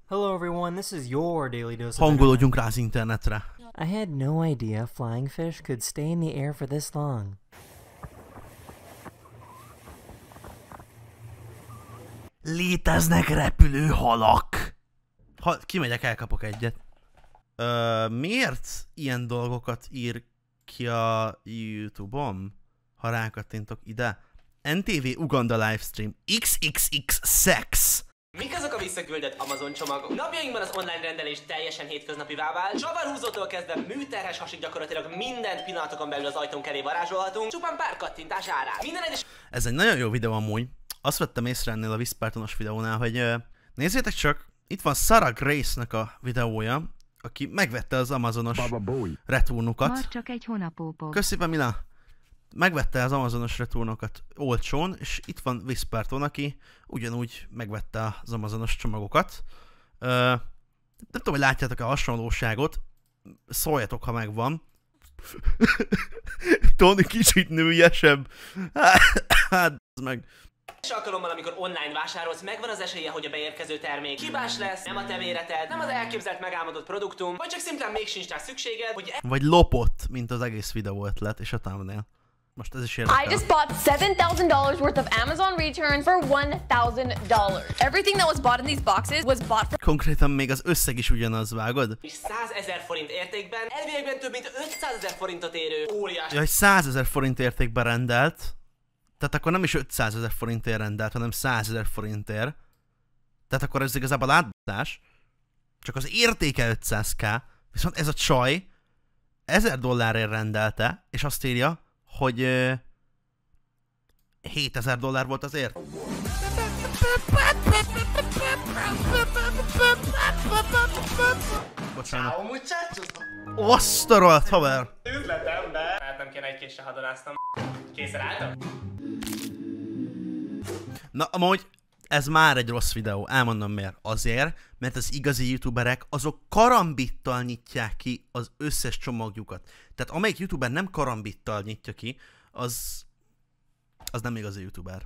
Hello everyone, this is your daily dose of Hangolódjunk rá az internetre. I had no idea flying fish could stay in the air for this long. Léteznek repülő halak! Ha kimegyek, elkapok egyet. Miért ilyen dolgokat ír ki a YouTube-on? Ha rákattintok ide. NTV Uganda livestream. XXX sex. Mik azok a visszaküldött Amazon csomagok? Napjainkban az online rendelés teljesen hétköznapivá vált. Csavarhúzótól kezdve műterhes hasig gyakorlatilag mindent pillanatokon belül az ajtónk elé varázsolhatunk, csupán pár kattintás árán. Minden egyes... Ez egy nagyon jó videó amúgy. Azt vettem észre ennél a Whispertonos videónál, hogy nézzétek csak, itt van Sarah Grace-nek a videója, aki megvette az Amazonos returnukat. Már csak egy hónapópog. Köszönöm, Mila! Megvette az Amazonos returnokat olcsón, és itt van Whisperton, aki ugyanúgy megvette az Amazonos csomagokat. Nem tudom, hogy látjátok a hasonlóságot, szóljatok, ha megvan. Tony kicsit nőiesebb. Hát, meg... És alkalommal, amikor online vásárolsz, megvan az esélye, hogy a beérkező termék hibás lesz, nem a te méreted, nem az elképzelt megálmodott produktum, vagy csak szimplán még sincs rá szükséged, hogy... Vagy lopott, mint az egész videó ötlet, és a thumbnail. Most ez is érdekel. I just bought $7,000 worth of Amazon returns for $1,000. Everything that was bought in these boxes was bought for... Konkrétan még az összeg is ugyanaz, vágod? És 100 000 forint értékben, elviekben több mint 500 000 forintot érő óriás... Ja, hogy 100 000 forint értékben rendelt. Tehát akkor nem is 500 000 forintért rendelt, hanem 100 000 forintért. Tehát akkor ez igazából átbaszás. Csak az értéke 500k. Viszont ez a csaj $1000 rendelte, és azt írja, hogy $7000 volt az ért. Bocsánat. Ciao, muchachos! Azt a rohadt haver! Üzletem, de... Hát nem kéne egy késsel hadonáztam. Készen álltam? Na, amúgy ez már egy rossz videó, elmondom miért. Azért, mert az igazi youtuberek azok karambittal nyitják ki az összes csomagjukat. Tehát amelyik youtuber nem karambittal nyitja ki, az nem igazi youtuber.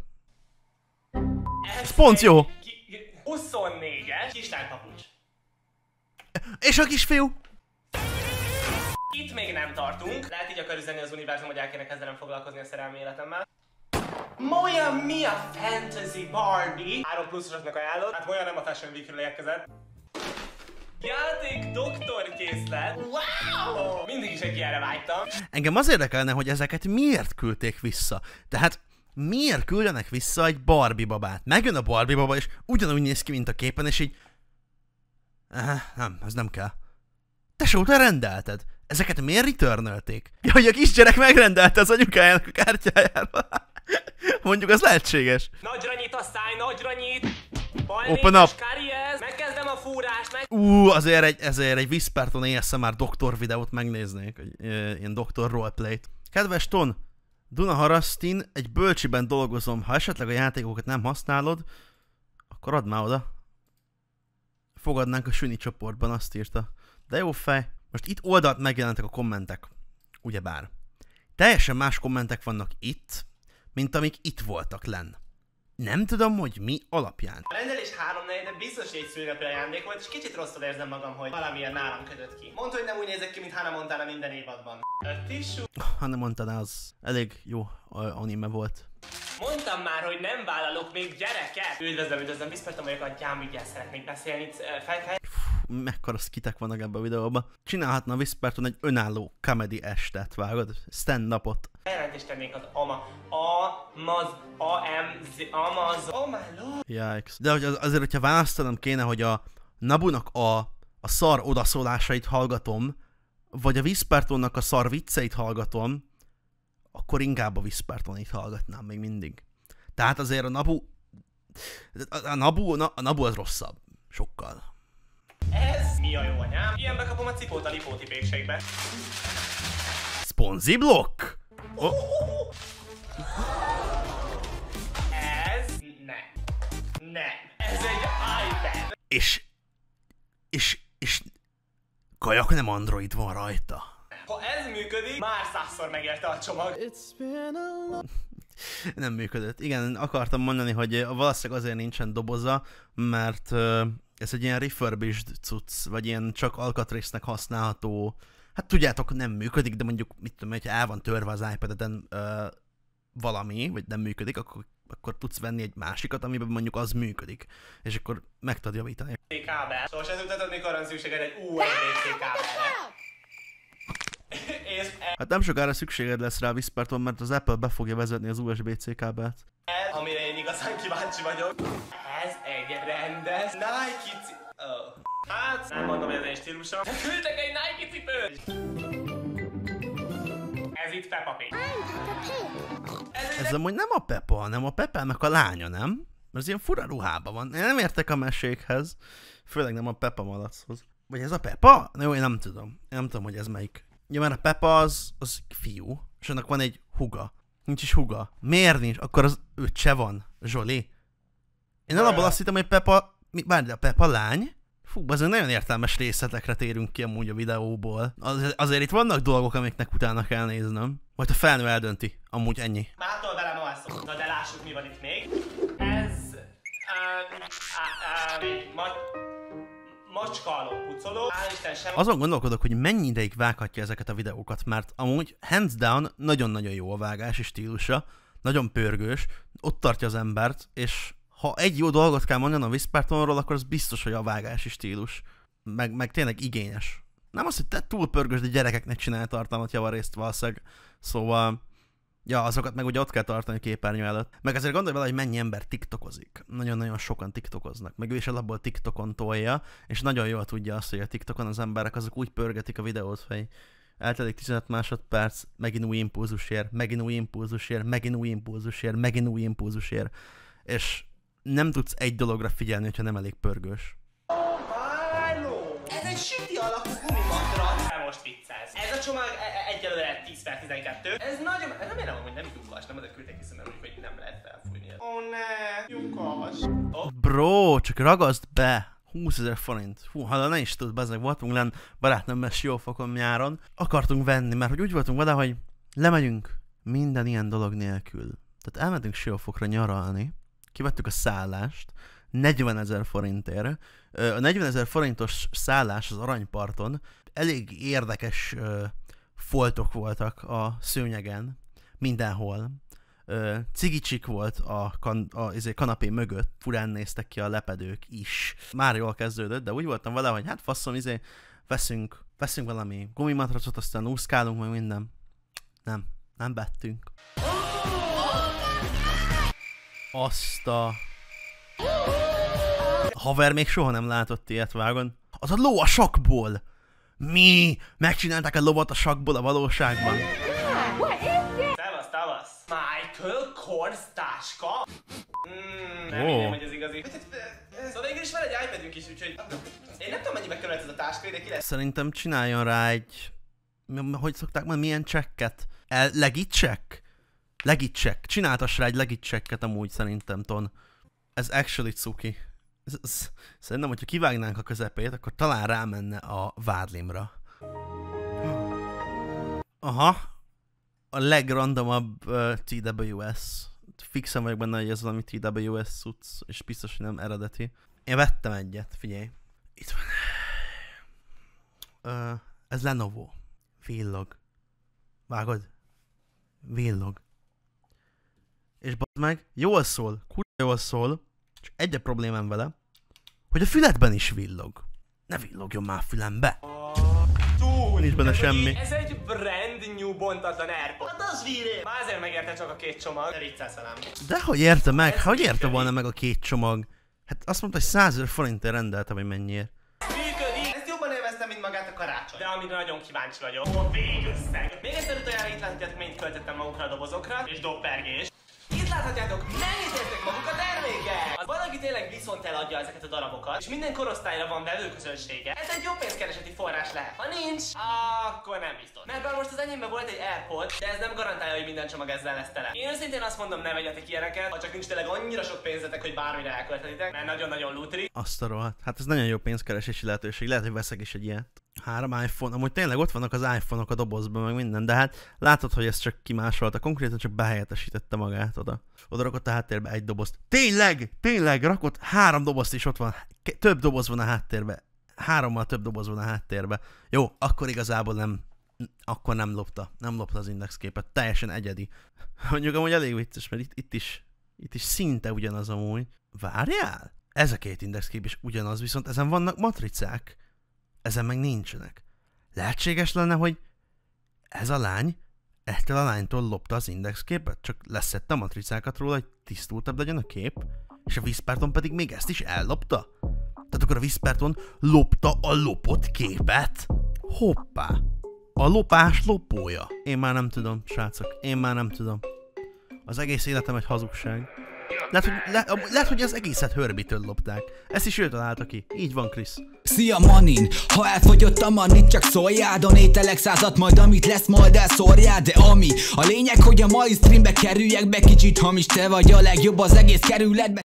Ez pont jó! 24-es kislánypapucs. És a kisfiú? Itt még nem tartunk. Lehet így akar üzenni az univerzum, hogy el kéne kezdenem foglalkozni a szerelmi életemmel. Moja mi a Fantasy Barbie? 3 pluszosoknak ajánlott. Hát Moja nem a Fashion Weekről érkezett. Játék doktorkészlet. Wow! Mindig is egy ilyenre vágytam. Engem az érdekelne, hogy ezeket miért küldték vissza. Tehát miért küldenek vissza egy Barbie babát? Megjön a Barbie baba, és ugyanúgy néz ki, mint a képen, és így... Nem, ez nem kell. Tesó, te rendelted. Ezeket miért returnölték? Ja, hogy a kisgyerek megrendelte az anyukájának a kártyájára. Mondjuk az lehetséges. Nagyra nyit a száj, nagyra nyit. Open up. Karies, megkezdem a fúrást, meg... Ezért egy Whisperton ASMR doktor videót megnéznék. Ilyen doktor roleplayt. Kedves Ton, Dunaharasztin, egy bölcsiben dolgozom. Ha esetleg a játékokat nem használod, akkor add már oda. Fogadnánk a süni csoportban, azt írta. De jó fej. Most itt oldalt megjelentek a kommentek. Ugyebár. Teljesen más kommentek vannak itt, mint amik itt voltak lenn. Nem tudom, hogy mi alapján. A rendelés 3-4, de biztos egy szülinapi ajándék volt, és kicsit rosszul érzem magam, hogy valamilyen nálam kötött ki. Mondd, hogy nem úgy nézek ki, mint Hannah Montana minden évadban. Tissú. Hannah Montana az elég jó anime volt. Mondtam már, hogy nem vállalok még gyereket. Üdvözlöm, Whisperton vagyok, a gyámügyel szeretnék beszélni. Mekkora skitek vannak ebben a videóban. Csinálhatna Whisperton egy önálló comedy estet, vágod? Stand-upot. Jelentést tennék az Amaz, oh my lord. Yikes. De hogy azért, hogyha választanom kéne, hogy a Nabunak a szar odaszólásait hallgatom, vagy a Whispertonnak a szar vicceit hallgatom, akkor inkább a Whispertonit hallgatnám még mindig. Tehát azért a Nabu az rosszabb. Sokkal. Ez mi a jó anyám? Ilyen bekapom a cipót a lipóti pékségbe. Sponzi blokk? Oh. Ez nem. Ez egy iPad. És kajak nem Android van rajta. Ha ez működik, már 100-szor megérte a csomag. Nem működött. Igen, akartam mondani, hogy valószínűleg azért nincsen doboza, mert Ez egy ilyen refurbished cucc, vagy ilyen csak alkatrésznek használható. Hát tudjátok, nem működik, de mondjuk, mit tudom, hogyha el van törve az iPad-eden valami, vagy nem működik, akkor tudsz venni egy másikat, amiben mondjuk az működik. És akkor meg tudod javítani. Kábel. Szóval se tudtad, mikor van szükséged egy USB-C kábelre. Hát nem sokára szükséged lesz rá, Whisperton, mert az Apple be fogja vezetni az USB-C kábelt. Amire én igazán kíváncsi vagyok. Ez egy rendes Nike Hát, nem mondom, hogy ez egy stílusom. Küldtek egy Nike cipőt! Ez itt Peppa Pig. Ez amúgy nem a Peppa, hanem a Peppának a lánya, nem? Ez ilyen fura ruhában van. Én nem értek a mesékhez. Főleg nem a Peppa malachoz. Vagy ez a Peppa? Jó, én nem tudom. Én nem tudom, hogy ez melyik. Ja, mert a Peppa az fiú, és annak van egy húga. Nincs is húga. Miért nincs? Akkor az öccse van, Zsoli. Én alapból azt hittem, hogy Peppa... Várj, a Peppa lány? Fú, azért nagyon értelmes részletekre térünk ki amúgy a videóból. Azért itt vannak dolgok, amiknek utána kell néznem. Majd a felnő eldönti. Amúgy ennyi. Mától velem alszom. Na de lássuk, mi van itt még. Ez... Macskaló, pucoló. Isten sem... Azon gondolkodok, hogy mennyi ideig vághatja ezeket a videókat, mert amúgy hands down nagyon-nagyon jó a vágási stílusa. Nagyon pörgős. Ott tartja az embert, és... Ha egy jó dolgot kell mondani a Whispertonról, akkor az biztos, hogy a vágási stílus. Meg tényleg igényes. Nem az, hogy te túl pörgős, de gyerekeknek csinálja tartalmat javarészt valószínűleg. Szóval, ja, azokat meg ugye ott kell tartani képernyő előtt. Meg azért gondolj vele, hogy mennyi ember tiktokozik. Nagyon-nagyon sokan tiktokoznak. Meg ő is alapból tiktokon tolja, és nagyon jól tudja azt, hogy a tiktokon az emberek azok úgy pörgetik a videót, hogy eltelik 15 másodperc, megint új impulzusért, megint új impulzusért, megint új impulzusért, megint új impulzusért. És nem tudsz egy dologra figyelni, hogyha nem elég pörgős. Háló! Ez egy süti alakú gumimatrac! Nem most viccelsz. Ez a csomag egyelőre 10/12. Ez nagyon... Remélem, hogy nem lyukas, nem oda küldtek hiszem, hogy nem lehet felfújni. Ó ne, lyukas. Bro, csak ragaszd be! 20 000 forint. Hú, ha ne is tud, bezzeg voltunk lenn barátnőmmel Siófokon nyáron. Akartunk venni, mert hogy úgy voltunk vele, hogy lemegyünk minden ilyen dolog nélkül. Tehát elmentünk Siófokra nyaralni. Kivettük a szállást 40 000 forintért. A 40 000 forintos szállás az Aranyparton elég érdekes foltok voltak a szőnyegen, mindenhol. Cigicsik volt a kanapé mögött, furán néztek ki a lepedők is. Már jól kezdődött, de úgy voltam vele, hogy hát faszom, veszünk valami gumimatracot, aztán úszkálunk, meg minden. Nem vettünk. Azt a haver még soha nem látott ilyet, vágon. Az a ló a sakból! Mi? Megcsinálták a lovat a sakból a valóságban? Szevasz! Michael Kors táska? Nem hinném, hogy ez igazi. Szóval végül is van egy iPadünk is, úgyhogy... Én nem tudom, mennyibe került ez a táska, de ki lesz. Szerintem csináljon rá egy... Hogy szokták mondani, milyen csekket? Legit check? Legit check. Csináltass rá egy legit checket amúgy szerintem, Ton. Ez actually cuki. Szerintem, hogyha kivágnánk a közepét, akkor talán rámenne a vádlimra. Aha. A legrandomabb TWS. Fixen vagyok benne, hogy ez valami TWS cucc, és biztos, hogy nem eredeti. Én vettem egyet, figyelj. Itt van. Ez Lenovo. Villog. Vágod? Villog. És bazd meg, jól szól, kurva jól szól, csak egy a problémám vele, hogy a füledben is villog. Ne villogjon már a fülembe! Nincs benne semmi. Ez egy brand new bontatlan AirPod. Hát az víré! Már ezért megérte csak a két csomag. De viccelsz velem. De hogy érte meg? Hogy érte volna meg a két csomag? Hát azt mondta, hogy 100 000 forintért rendelte, vagy mennyiért. Működik! Ezt jobban élveztem, mint magát a karácsony. De amire nagyon kíváncsi vagyok, a végösszeg. Még egyszer utoljára itt láthatjátok, mennyit költöttem magukra a dobozokra, és dobpergés. Itt láthatjátok, mennyit értek maguk a termékek! Az valaki tényleg viszont eladja ezeket a darabokat, és minden korosztályra van vevőközönsége. Ez egy jó pénzkereseti forrás lehet. Ha nincs, akkor nem biztos. Mert bár most az enyémben volt egy AirPod, de ez nem garantálja, hogy minden csomag ezzel lesz tele. Én őszintén azt mondom, ne vegyetek ilyeneket, ha csak nincs tényleg annyira sok pénzetek, hogy bármire elkölthetitek, mert nagyon-nagyon lútri. Azt a rohadt. Hát ez nagyon jó pénzkeresési lehetőség. Lehet, hogy veszek is egy ilyet. 3 iPhone, amúgy tényleg ott vannak az iPhone-ok a dobozban, meg minden, de hát látod, hogy ez csak kimásolta, konkrétan csak behelyettesítette magát oda. Oda rakott a háttérbe 1 dobozt. Tényleg, rakott 3 dobozt is ott van, több doboz van a háttérbe. 3-mal több doboz van a háttérbe. Jó, akkor igazából nem lopta az indexképet, teljesen egyedi. Mondjuk amúgy elég vicces, mert itt is szinte ugyanaz amúgy. Várjál? Ez a 2 indexkép is ugyanaz, viszont ezen vannak matricák. Ezen meg nincsenek. Lehetséges lenne, hogy ez a lány ettől a lánytól lopta az indexképet, csak leszedte a matricákat róla, hogy tisztultabb legyen a kép, és a Whisperton pedig még ezt is ellopta? Tehát akkor a Whisperton lopta a lopott képet? Hoppá! A lopás lopója. Én már nem tudom, srácok. Az egész életem egy hazugság. Lehet, hogy az egészet Herbie-től lopták. Ezt is ő találta ki. Így van, Krisz. Szia Manin, ha elfogyott a manit, csak szóljál, donételek 100-at, majd amit lesz, majd elszórjál, de ami a lényeg, hogy a mai streambe kerüljek be, kicsit hamis, te vagy a legjobb az egész kerületbe.